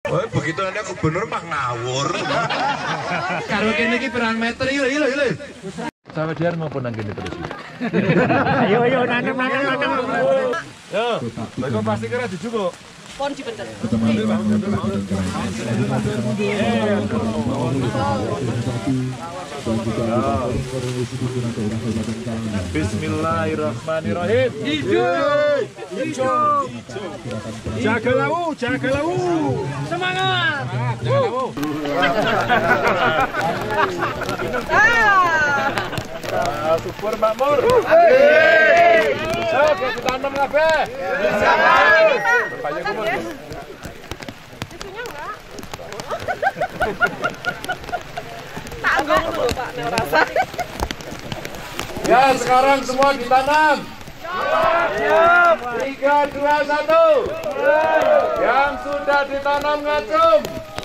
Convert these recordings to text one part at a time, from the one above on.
Oh, begitu ada gubernur mah ngawur. Karo kene iki pirang meter iki. Sampai dia maupun nang kene terus. Ayo nanam. Yo, mereka pasti kira dijupuk. Pon dibener. Bismillahirrahmanirrahim. Hijau. Jaga lawu. Semangat. Jaga lawu. Syukur makmur. So, kita tanam kabeh. Bisa. Banyak umur. Isunya enggak? Tanggung dulu Pak, rasa. Ya, sekarang semua ditanam. Siap. 3, 2, 1. Yang sudah ditanam ngacung.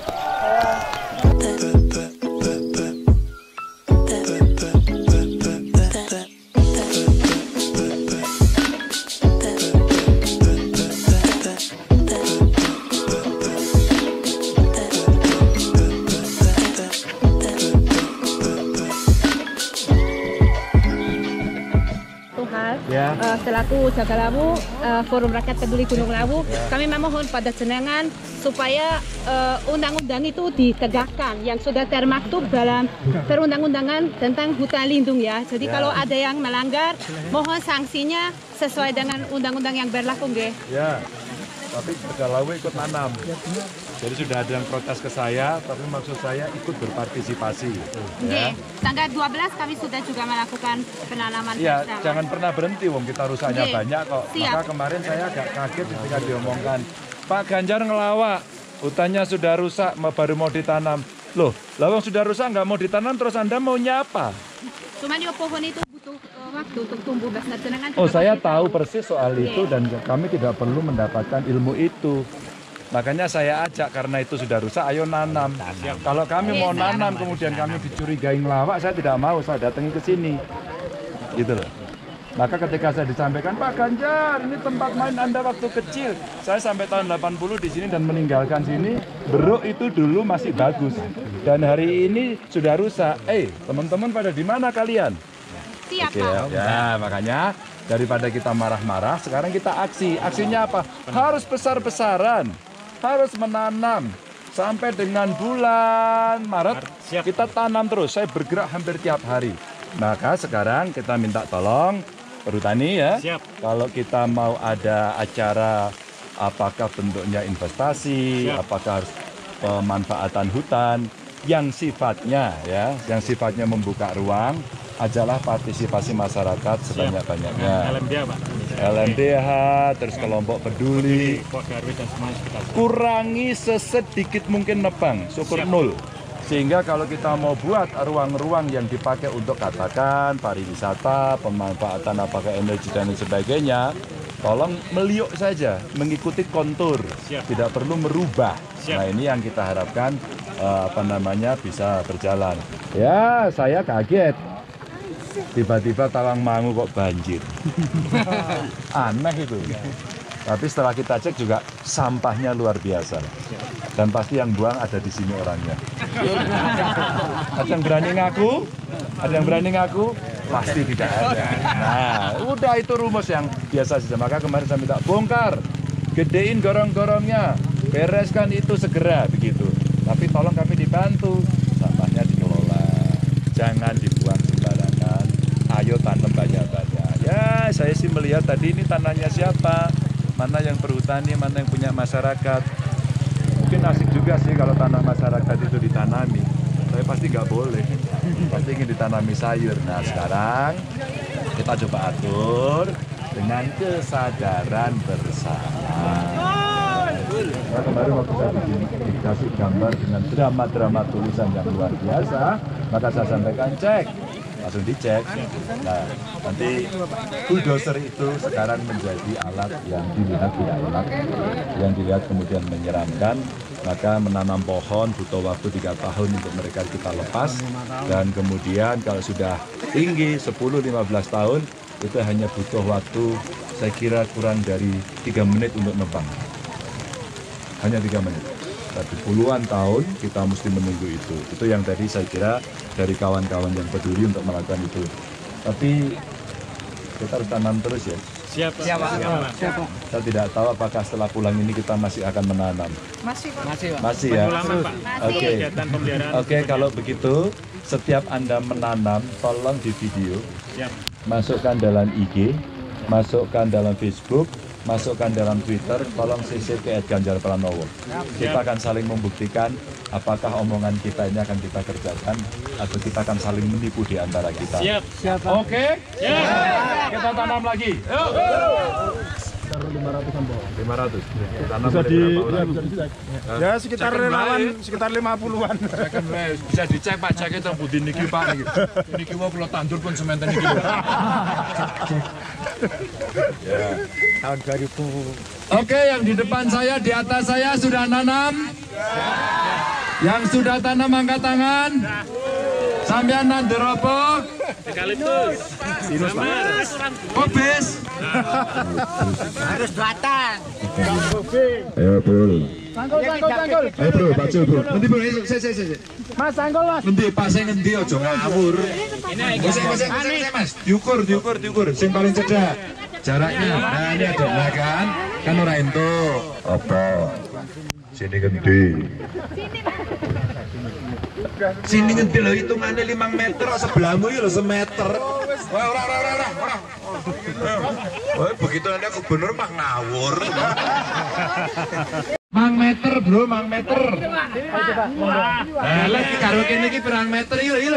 Selaku Jaga Lawu, Forum Rakyat Peduli Gunung Lawu, kami memohon pada jenengan supaya undang-undang itu ditegakkan yang sudah termaktub dalam perundang-undangan tentang hutan lindung ya. Jadi kalau ada yang melanggar, mohon sanksinya sesuai dengan undang-undang yang berlaku, nggih. Ya, tapi Jaga Lawu ikut nanam. Jadi sudah ada yang protes ke saya, tapi maksud saya ikut berpartisipasi. Nggih, tanggal 12 kami sudah juga melakukan penanaman. Iya, jangan pernah berhenti, wong kita rusaknya banyak kok. Siap. Maka kemarin saya agak kaget ketika diomongkan, Pak Ganjar ngelawak, hutannya sudah rusak, baru mau ditanam. Loh, lawang sudah rusak nggak mau ditanam, terus Anda maunya apa? Cuman ya pohon itu butuh waktu untuk tumbuh besar. Oh, saya tahu persis soal itu dan kami tidak perlu mendapatkan ilmu itu. Makanya saya ajak, karena itu sudah rusak, ayo nanam. Kalau kami mau nanam, kemudian kami dicurigai ngelawak, saya tidak mau, saya datangi ke sini. Gitu loh. Maka ketika saya disampaikan, Pak Ganjar, ini tempat main Anda waktu kecil. Saya sampai tahun 80 di sini dan meninggalkan sini, Beruk itu dulu masih bagus. Dan hari ini sudah rusak. Teman-teman pada di mana kalian? Siap, Pak. Ya, makanya daripada kita marah-marah, sekarang kita aksi. Aksinya apa? Harus besar-besaran. Harus menanam sampai dengan bulan Maret kita tanam terus. Saya bergerak hampir tiap hari. Maka sekarang kita minta tolong perhutani ya. Siap. Kalau kita mau ada acara, apakah bentuknya investasi, apakah harus pemanfaatan hutan yang sifatnya membuka ruang, ajalah partisipasi masyarakat sebanyak-banyaknya. LMDH, Pak. LMDH, terus kelompok peduli, kurangi sesedikit mungkin nebang, syukur nol. Sehingga kalau kita mau buat ruang-ruang yang dipakai untuk katakan pariwisata, pemanfaatan apakah energi dan sebagainya, tolong meliuk saja, mengikuti kontur, tidak perlu merubah. Nah ini yang kita harapkan bisa berjalan. Ya, saya kaget. Tiba-tiba Tawangmangu kok banjir. Aneh itu. Tapi setelah kita cek juga sampahnya luar biasa. Dan pasti yang buang ada di sini orangnya. Ada yang berani ngaku? Ada yang berani ngaku? Pasti tidak ada. Nah, udah itu rumus yang biasa saja. Maka kemarin saya minta bongkar, gedein gorong-gorongnya, bereskan itu segera begitu. Tapi tolong kami dibantu, sampahnya dikelola, jangan dibuang sembarangan. Ayo tanam banyak-banyak. Ya, saya sih melihat tadi ini tanahnya siapa, mana yang perhutani, mana yang punya masyarakat. Mungkin asik juga sih kalau tanah masyarakat itu ditanami. Tapi pasti nggak boleh. Pasti ingin ditanami sayur. Nah sekarang kita coba atur dengan kesadaran bersama. Nah, kemarin waktu saya dikasih gambar dengan drama-drama tulisan yang luar biasa, maka saya sampaikan cek. Langsung dicek. Nah, nanti bulldozer itu sekarang menjadi alat yang dilihat tidak enak, yang dilihat kemudian menyeramkan. Maka menanam pohon butuh waktu 3 tahun untuk mereka kita lepas, dan kemudian kalau sudah tinggi 10-15 tahun itu hanya butuh waktu saya kira kurang dari 3 menit untuk nebang. Hanya 3 menit. Tapi puluhan tahun kita mesti menunggu itu. Itu yang tadi saya kira dari kawan-kawan yang peduli untuk melakukan itu. Tapi kita harus tanam terus ya. Siapa? Saya tidak tahu apakah setelah pulang ini kita masih akan menanam. Masih, Pak. Masih ya. Oke. Kegiatan pemeliharaan. Oke, kalau begitu setiap Anda menanam, tolong di video, masukkan dalam IG, masukkan dalam Facebook, masukkan dalam Twitter, tolong CC ke @ganjar_pranowo. Kita akan saling membuktikan apakah omongan kita ini akan kita kerjakan atau kita akan saling menipu di antara kita. Siap. Oke? Kita tanam lagi. Yuk. 500. Tanam Bisa oleh berapa orang? Ya sekitar relawan, sekitar 50-an. Bisa dicek Pak, cek itu budi niki Pak niki. Niki mau kalau tandur pun sementen niki. Ya. Tahun 2000. Oke, yang di depan saya, di atas saya sudah nanam. Yang sudah tanam angkat tangan. Sampean nandur apa? Eukaliptus. Kobis. Harus batang. Ayo bro. Sanggol. Ayo bro, baca bro. Nanti bro, saya. Mas sanggol Mas. Nanti pas saya ngendi aja ngawur. Ini Mas. Diukur. Sing paling cedek. Jaraknya. Nah, ini ada belakang. Kan ora entuk. Apa? Sini ngendi. Sini ngendi lho hitungannya 5 meter, sebelahmu ya lho semeter. Wah, ora. Wah, begitu Anda gubernur mah ngawur. Mang meter bro, mang meter. Lagi karo kene iki pirang meter iki lho.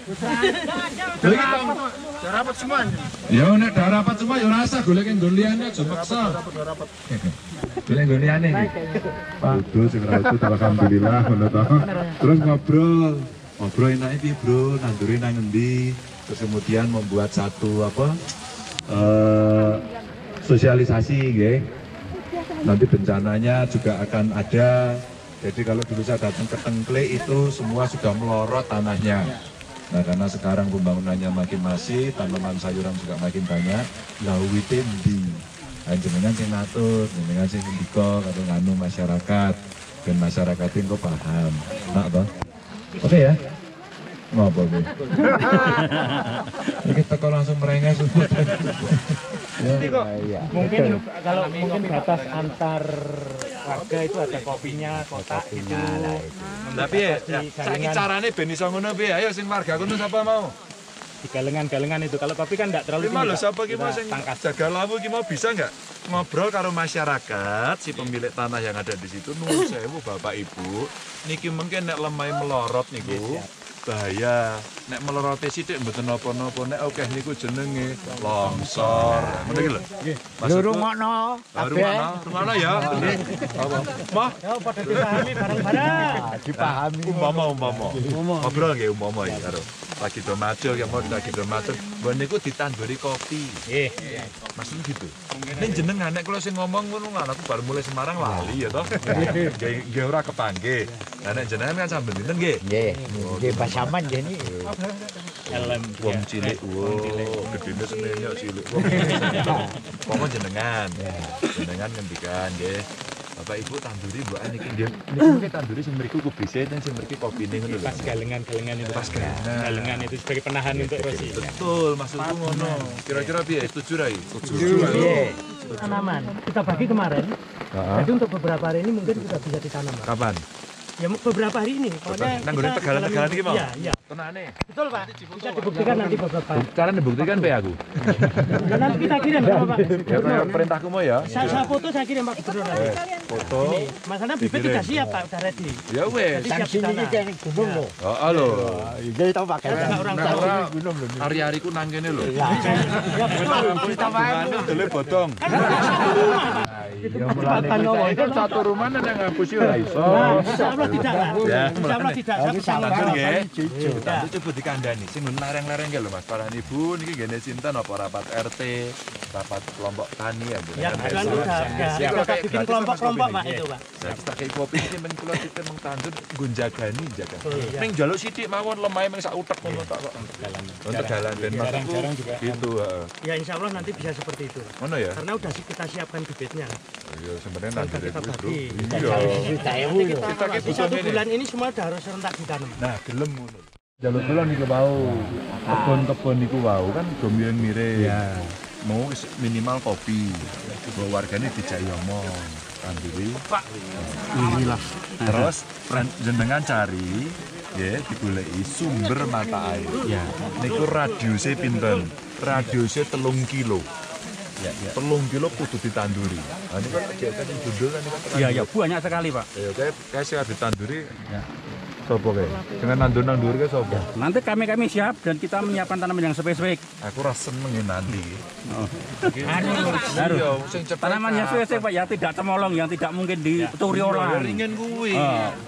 Rapat semua. Ya nek dah rapat semua ya rasa golek nggon liyane aja maksa. Golek nggon liyane iki. Pak Udo sing ra itu alhamdulillah ngono to. Terus ngobrol enake piye bro, nandure nang endi? Terus kemudian membuat satu sosialisasi nggih. Nanti bencananya juga akan ada. Jadi kalau dulu saya datang ke Tengkle itu semua sudah melorot tanahnya. Nah karena sekarang pembangunannya makin masif, tanaman sayuran juga makin banyak. Lawite ndi? Jenengan sing ngatur, jenengan sing ndika karo nganu masyarakat. Dan masyarakat itu paham. Nak toh? Oke ya? Ngapa gue? Ini kita langsung merengek semua. Mungkin kalau mungkin batas antar warga itu ada kopinya, kotak gitu. Tapi ya, saiki carane ben iso ngono piye? Ayo sing warga kono sapa mau? Di galengan itu. Kalau kopi kan enggak terlalu Lima tinggi. loh, siapa ki mau sing jaga lawu ki mau bisa nggak ngobrol karo masyarakat si pemilik tanah yang ada di situ. Nuwun sewu Bapak Ibu, niki mungkin nek lemah melorot niku bahaya. Nek melorote sithik mboten napa-napa, nek akeh niku jenenge longsor. Ngono iki lho. Lho rungokno. Rungokno ya. Apa? Mah, Ya padha dipahami bareng-bareng. dipahami. Umpama. Ngobrol nggih umpama iki karo lagi do macul ya mau lagi do macul. Mbok niku ditanduri kopi. Nggih. Maksudnya gitu. Ning jenengan nek kula sing ngomong ngono aku baru mulai Semarang lali ya toh. Nggih ora kepanggih. Lah nek jenengan kan sambil dinten nggih. Nggih, pasaman jene. Helm Wong cilik, gedene senenyok cilik. Pokoke jenengan. Jenengan ngendikan nggih. Bapak Ibu tanduri mbokan iki nggih. Niki tanduri sing mriku kubise ten sing mriki kopine ngono lho. pas galengan itu. Pas galengan. Galengan itu sebagai penahan untuk erosi. Betul, maksudku ngono. Kira-kira piye? Setuju ra iki? Tanaman kita bagi kemarin. Jadi untuk beberapa hari ini mungkin sudah bisa ditanam. Pak. Kapan? Ya beberapa hari ini. Pokoknya Nang gone tegalan-tegalan iki mau? Iya. Tenane. Betul Pak. Bisa dibuktikan nanti beberapa. Cara dibuktikan pe aku. Dan nanti kita kirim Pak. Ya kaya perintahku mau ya. Saya foto saya kirim Pak Gubernur nanti. Foto. Masalahnya bibit sudah siap Pak, udah ready. Ya wes. Jadi siap ditanam. gunung loh. Oh, halo. Jadi tahu pakai. Orang Nah, tahu. ora hari-hariku nang kene lho. Ya betul. Kita Anu dele bodong. Ya mulane itu satu rumah nang ngapusi ora iso. Insyaallah tidak lah. Ya, Insyaallah tidak. Saya bisa Tandur nggih. Hijau. Tandur coba dikandani sing lereng-lereng lho Mas. Para ibu niki ngene sinten apa rapat RT, rapat kelompok tani ya. Ya kebetulan udah kita bikin kelompok-kelompok Pak itu Pak. Saya tak kei kopi iki men kula sithik meng tandur nggo jagani jaga. Ning njaluk sithik mawon lemahe meng sak utek ngono tok kok. Untuk jalan ben maksudku Jarang juga. gitu, heeh. Ya insyaallah nanti bisa seperti itu. Pak. Ngono ya. Karena udah kita siapkan bibitnya. Iya, sebenarnya nandur itu, Bro. Iya. Kita Satu bulan ini semua udah harus serentak ditanam. Nah, gelem ngono. Jalur kulon iku wau. Kebon-kebon niku wau kan gombian mirip. Ya. Mau minimal kopi. Bahwa wargane dijak ngomong. Tanduri. Inilah. Terus jenengan cari ya digoleki sumber mata air. Ya. Niku radiusnya pinten? Radiusnya 3 kilo. Ya, 3 kilo kudu ditanduri. Nah, ini kan kegiatan yang judul kan ini kan. Iya, ya, banyak sekali, Pak. Ya, kayak sih ditanduri. Ya. Sopo kayak? Dengan nandur kayak sopo? Nanti kami siap dan kita menyiapkan tanaman yang spesifik. Aku rasa seneng nanti. Oh. Harus. Tanaman yang spesifik, Pak, ya tidak temolong, yang tidak mungkin dituri orang. Ringin kuwi.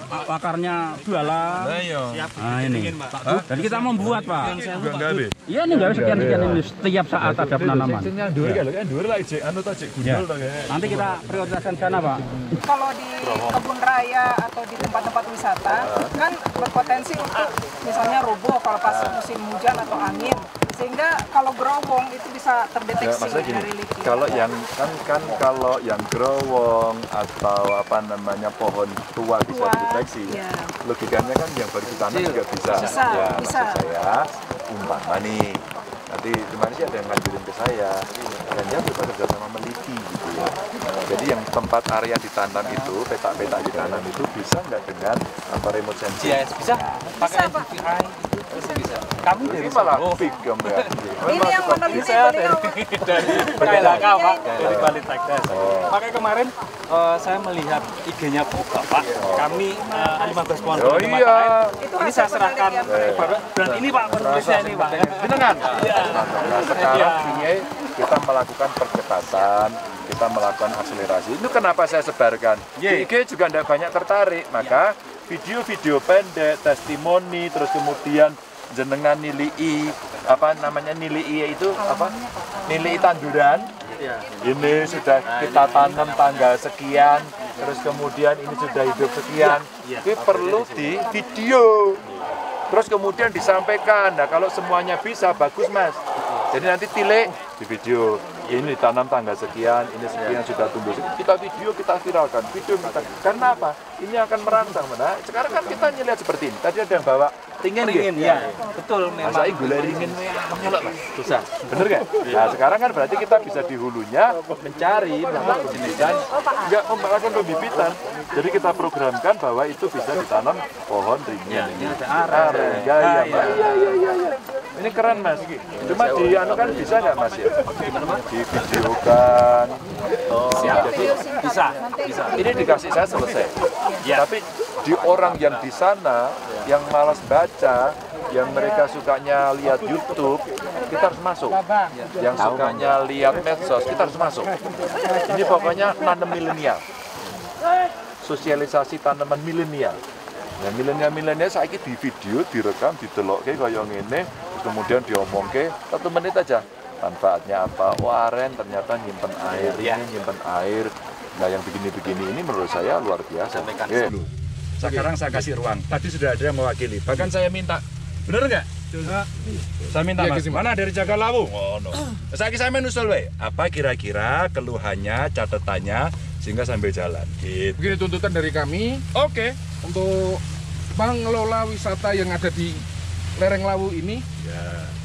Akarnya jualan. Nah, iya. Nah, ini. Dan kita membuat, Pak. Enggak gawe. Iya, ini enggak sekian-sekian ini setiap saat ada penanaman. Sing nyandur kan dhuwur lah ijek anu ta jek gundul to kayak. Nanti kita prioritaskan sana, Pak. Kalau di kebun raya atau di tempat-tempat wisata kan berpotensi untuk misalnya roboh kalau pas musim hujan atau angin, sehingga kalau gerowong itu bisa terdeteksi dari lipi. Kalau yang kalau yang gerowong atau apa namanya pohon tua bisa dideteksi, logikanya kan yang baru ditanam juga bisa. Ya, maksud saya umpama nih, nanti gimana sih ada yang ngajurin ke saya, dan dia bekerja sama meliti gitu ya. Jadi yang tempat area ditanam itu, petak-petak ditanam itu bisa nggak dengan remote sensing? Yes, bisa. Pakai NDVI. Bisa. Kami dari malah big gambar. Ini yang meneliti beliau dari KLHK, Pak, dari Bali Tekdes. Makanya kemarin saya melihat IG-nya Bapak. Kami 15 pohon Oh iya. ini saya serahkan dan ini Pak penulisnya ini Pak. Jenengan. Nah, sekarang ini kita melakukan percepatan, kita melakukan akselerasi. Itu kenapa saya sebarkan. Di IG juga tidak banyak tertarik, maka video-video pendek, testimoni, terus kemudian jenengan nilai apa namanya nilai itu apa? Nilai tanduran. Ini sudah kita tanam tanggal sekian, terus kemudian ini sudah hidup sekian. Itu perlu di video. Terus kemudian disampaikan. Nah, kalau semuanya bisa bagus, Mas. Jadi nanti tilik di video. Ini ditanam tanggal sekian, ini sekian sudah tumbuh. Kita video, kita viralkan. Video kita. Karena apa? Ini akan merangsang. Nah, sekarang kan kita lihat seperti ini. Tadi ada yang bawa ringin ya. Betul memang. Masa gula ringin menyolok, Mas. Susah. Bener nggak? Nah, sekarang kan berarti kita bisa di hulunya mencari dan nggak melakukan pembibitan. Jadi kita programkan bahwa itu bisa ditanam pohon ringin. Ini ada aren. Iya. Ini keren, Mas. Cuma di anu kan bisa nggak, Mas ya? Divideokan. Jadi bisa. Ini dikasih saya selesai. Tapi di orang yang di sana yang malas baca, yang mereka sukanya lihat YouTube, kita harus masuk. Yang sukanya lihat medsos, kita harus masuk. Ini pokoknya nanam milenial. Sosialisasi tanaman milenial. Nah, milenial saya di video, direkam, didelok kayak ngene, kemudian diomongke 1 menit aja. Manfaatnya apa? Aren ternyata nyimpen air, ini nyimpen air. Nah, yang begini-begini ini menurut saya luar biasa. Sekarang saya kasih ruang. Tadi sudah ada yang mewakili. Bahkan saya minta, bener nggak? Saya minta, Mas, mana dari Jaga Lawu? Oh, no. Saya menusul, apa kira-kira keluhannya, catatannya, sehingga sambil jalan. Gitu. Begini tuntutan dari kami. Oke. Untuk pengelola wisata yang ada di lereng Lawu ini. Ya.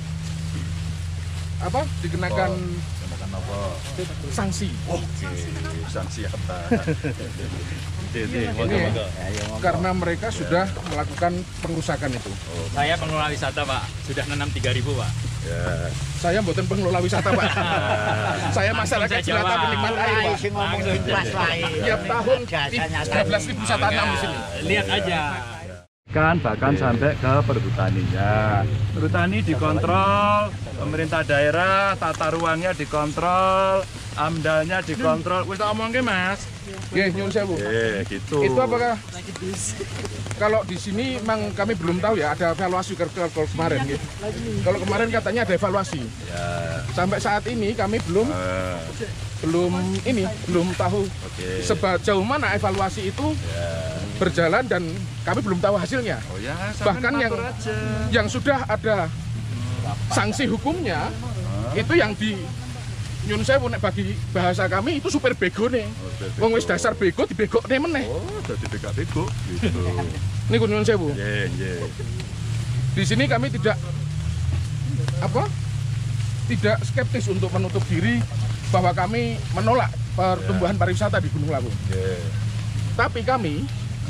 Apa? Dikenakan apa? Sanksi. Oke, sanksi apa? Ini karena mereka sudah melakukan pengrusakan itu. Saya pengelola wisata, Pak. Sudah nanam 3.000, Pak. Ya. Saya bukan pengelola wisata, Pak. Saya masyarakat jelata penikmat air, Pak. Tiap tahun 13.000 saya tanam di sini. Lihat aja. Bahkan sampai ke perhutaninya. Perhutani dikontrol, pemerintah daerah, tata ruangnya dikontrol, amdalnya dikontrol. Wis tak omongke, Mas. Nggih, nyuwun sewu. Gitu. Itu apakah kalau di sini memang kami belum tahu ya, ada evaluasi kalau kemarin gitu. Kalau kemarin katanya ada evaluasi. Ya. Sampai saat ini kami belum tahu sejauh mana evaluasi itu berjalan dan kami belum tahu hasilnya. Bahkan yang sudah ada sanksi hukumnya itu yang nyun sewu nek bagi bahasa kami itu super bego nih. Wong wis dasar bego dibegokne meneh. Oh, dadi bego gitu. Niku nyun sewu. Nggih. Di sini kami tidak tidak skeptis untuk menutup diri bahwa kami menolak pertumbuhan pariwisata di Gunung Lawu. Tapi kami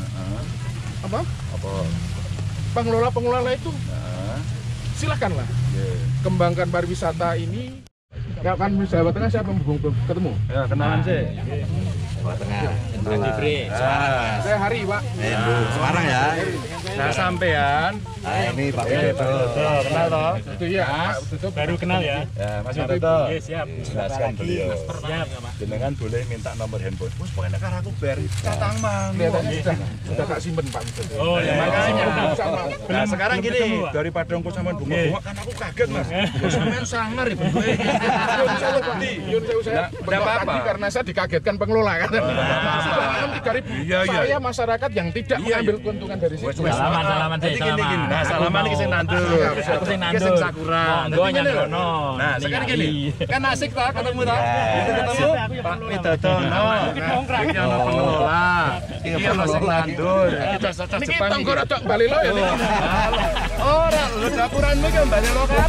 pengelola itu silakanlah kembangkan pariwisata ini. Ya kan Jawa Tengah siapa yang ketemu? Ya kenalan sih. Jawa Tengah. Saya Hari, Pak. Semarang ya. Nah sampean. Nah ini Pak Kenal toh? Itu ya, Pak Utoto. Baru kenal ya. Ya Mas Utoto. Iya, siap. Jelaskan beliau. Siap. Jenengan boleh minta nomor handphone. Wes pokoknya karo aku ber. Catang mang. Kelihatannya sudah tak simpen Pak Utoto. Oh ya, makanya sama. Nah sekarang gini, daripada engko sampean bunga-bunga kan aku kaget Mas. Kok sampean sangar ya bentuke. Yun saya berdoa karena saya dikagetkan pengelola kan. Sekarang 3.000. Saya masyarakat yang tidak mengambil keuntungan dari situ. Salaman Jadi gini. Nah, salaman iki sing nandur. Aku sing nandur. Sing sakuran. Monggo nyangkono. Nah, sekarang gini. Kan asik ta ketemu ta? Ketemu Pak Widodono. Iki ono pengelola. Iki ono sing nandur. Kita socok Jepang. Niki tonggo rodok balelo ya. Ora, lho dapuranmu iki balelo kan.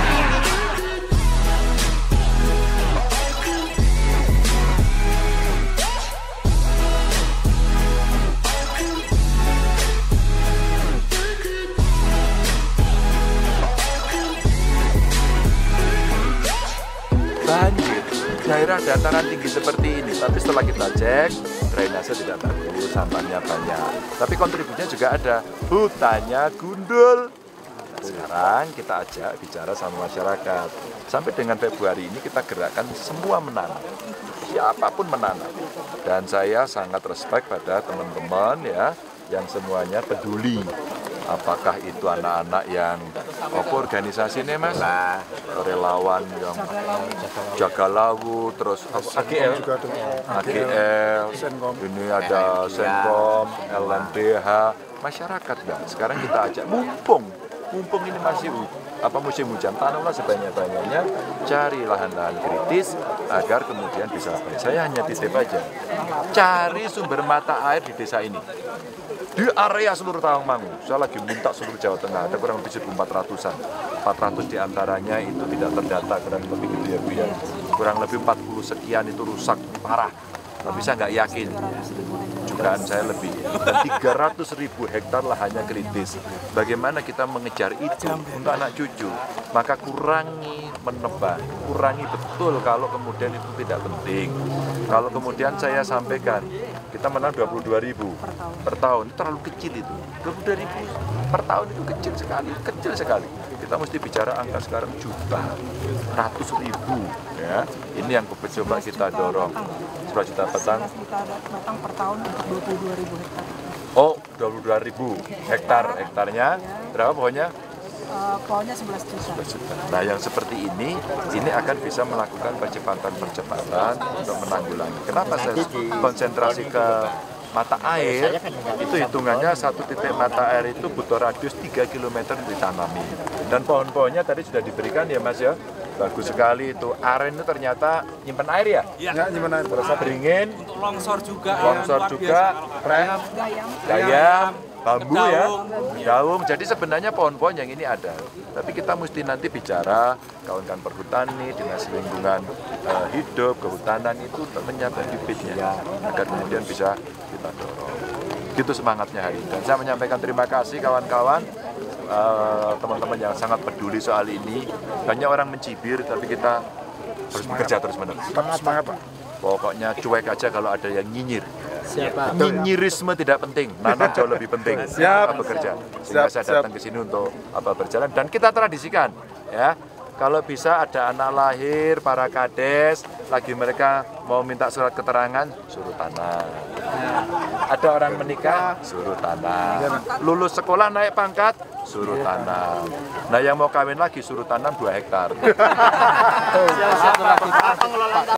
Banjir daerah dataran tinggi seperti ini, tapi setelah kita cek drainase tidak bagus, sampahnya banyak, tapi kontribusinya juga ada, hutannya gundul. Sekarang kita ajak bicara sama masyarakat, sampai dengan Februari ini kita gerakkan semua menanam, siapapun menanam, dan saya sangat respect pada teman-teman ya yang semuanya peduli. Apakah itu anak-anak yang organisasi nih Mas? Relawan yang jaga lawu, terus AGL, ini ada Senkom, LMDH, masyarakat Mbak. Sekarang kita ajak mumpung ini masih musim hujan, tanamlah sebanyak-banyaknya, cari lahan-lahan kritis agar kemudian bisa baik. Saya hanya titip aja, cari sumber mata air di desa ini. Di area seluruh Tawangmangu, saya lagi minta seluruh Jawa Tengah, ada kurang lebih 1.400-an. 400 diantaranya itu tidak terdata, kurang lebih gitu ya Bu ya. Kurang lebih 40 sekian itu rusak parah. Tapi saya nggak yakin, jugaan saya lebih. Dan 300.000 hektar lahannya kritis. Bagaimana kita mengejar itu untuk anak cucu? Maka kurangi menebang, kurangi betul kalau kemudian itu tidak penting. Kalau kemudian saya sampaikan, kita menang 22.000 per tahun, itu terlalu kecil itu. 22.000 per tahun itu kecil sekali. Kita mesti bicara angka sekarang juta, ratus ribu, ya. Ini yang coba kita dorong. 10 juta batang per tahun untuk 22.000 hektar. Oh, 22.000 hektar. Hektarnya berapa pokoknya? Pohonnya 11 juta. Nah, yang seperti ini akan bisa melakukan percepatan untuk menanggulangi. Kenapa saya konsentrasi ke mata air? Itu hitungannya satu titik mata air itu butuh radius 3 km ditanami. Dan pohon-pohonnya tadi sudah diberikan ya Mas ya. Bagus sekali itu. Aren itu ternyata nyimpen air ya? Iya, nyimpen air. Terasa beringin. Untuk longsor juga. Gayam, bambu ya, daun. Jadi sebenarnya pohon-pohon yang ini ada. Tapi kita mesti nanti bicara kawan-kawan perhutani, dinas lingkungan hidup, kehutanan itu menyiapkan bibitnya agar kemudian bisa kita dorong. Gitu semangatnya hari ini. Dan saya menyampaikan terima kasih kawan-kawan, teman-teman yang sangat peduli soal ini. Banyak orang mencibir, tapi kita harus bekerja terus-menerus. Semangat Pak. Pokoknya cuek aja kalau ada yang nyinyir. Siapa? Nyinyirisme tidak penting, nanam jauh lebih penting. Siap. Bekerja. Sehingga saya datang ke sini untuk berjalan dan kita tradisikan, ya. Kalau bisa ada anak lahir, para kades, lagi mereka mau minta surat keterangan, suruh tanam. Ada orang menikah, suruh tanam. Lulus sekolah naik pangkat, suruh tanam. Nah yang mau kawin lagi, suruh tanam 2 hektar.